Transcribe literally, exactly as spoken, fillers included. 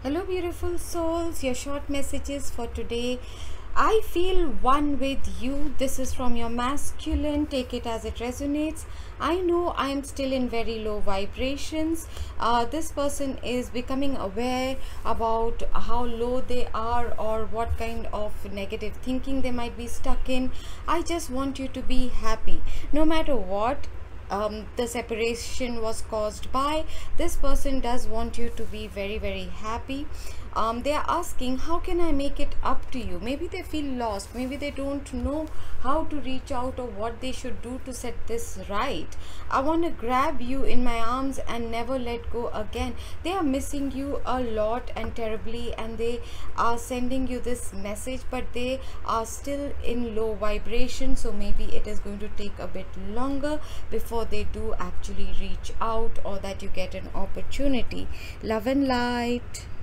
Hello, beautiful souls. Your short messages for today. I feel one with you. This is from your masculine. Take it as it resonates. I know I am still in very low vibrations. Uh, this person is becoming aware about how low they are or what kind of negative thinking they might be stuck in. I just want you to be happy. No matter what Um, the separation was caused by, this person does want you to be very very happy. Um, they are asking, how can I make it up to you? Maybe they feel lost, maybe they don't know how to reach out or what they should do to set this right. I want to grab you in my arms and never let go again. They are missing you a lot and terribly, and they are sending you this message, but they are still in low vibration, so maybe it is going to take a bit longer before they do actually reach out or that you get an opportunity. Love and light.